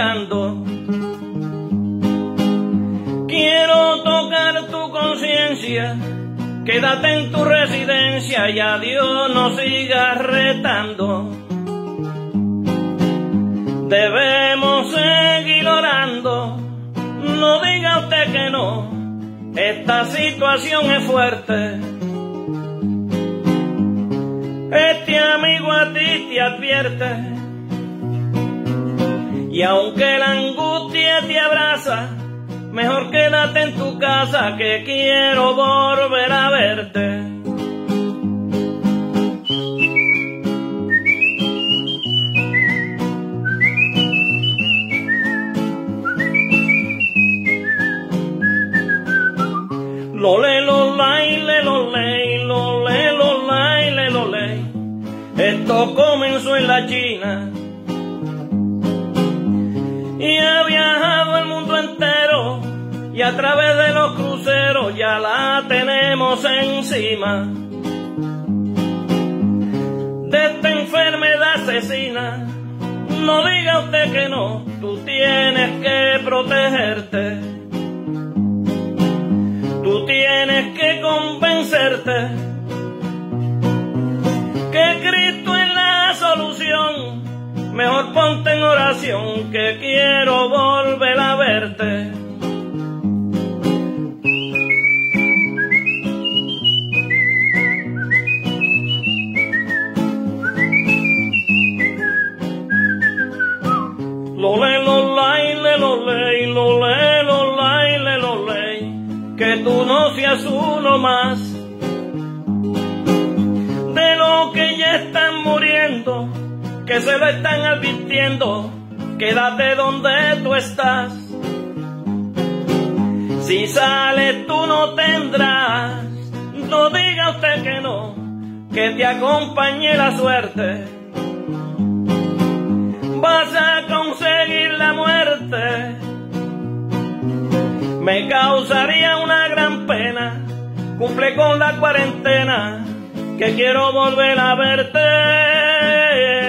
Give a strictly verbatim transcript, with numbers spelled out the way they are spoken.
llegando. Quiero tocar tu conciencia, quédate en tu residencia y a Dios no sigas retando. Debemos seguir orando, no diga usted que no, esta situación es fuerte. Este amigo a ti te advierte, y aunque la angustia te abraza, mejor quédate en tu casa que quiero volver a verte. Lo le lo lai, le lo ley, lo le lo lai, le lo ley. Esto comenzó en la China y ha viajado el mundo entero, y a través de los cruceros ya la tenemos encima. De esta enfermedad asesina, no diga usted que no, tú tienes que protegerte. Tú tienes que convencerte que Cristo es la solución. Mejor ponte en oración que quiero volver a verte. Lo le lo lai, le lo ley, lo le lo lai, le lo ley. Que tú no seas uno más de los que ya están muriendo, que se lo están advirtiendo. Quédate donde tú estás. Si sales tú no tendrás, no diga usted que no, que te acompañe la suerte. Vas a conseguir la muerte. Me causaría una gran pena, cumple con la cuarentena, que quiero volver a verte.